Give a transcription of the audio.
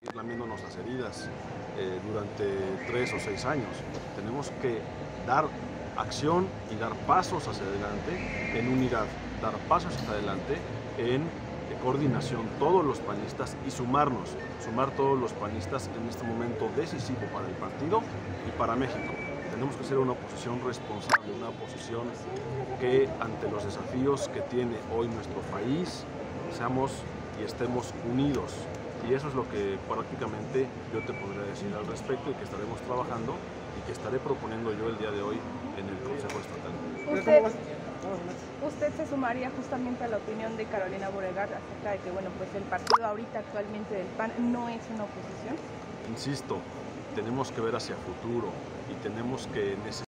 lamiéndonos las heridas durante 3 o 6 años. Tenemos que dar acción y dar pasos hacia adelante en unidad, dar pasos hacia adelante en coordinación todos los panistas y sumar todos los panistas en este momento decisivo para el partido y para México. Tenemos que ser una oposición responsable, una oposición que ante los desafíos que tiene hoy nuestro país seamos y estemos unidos. Y eso es lo que prácticamente yo te podría decir al respecto y que estaremos trabajando y que estaré proponiendo yo el día de hoy en el Consejo Estatal. ¿Usted se sumaría justamente a la opinión de Carolina Beauregard acerca de que pues el partido ahorita actualmente del PAN no es una oposición? Insisto, tenemos que ver hacia futuro y tenemos que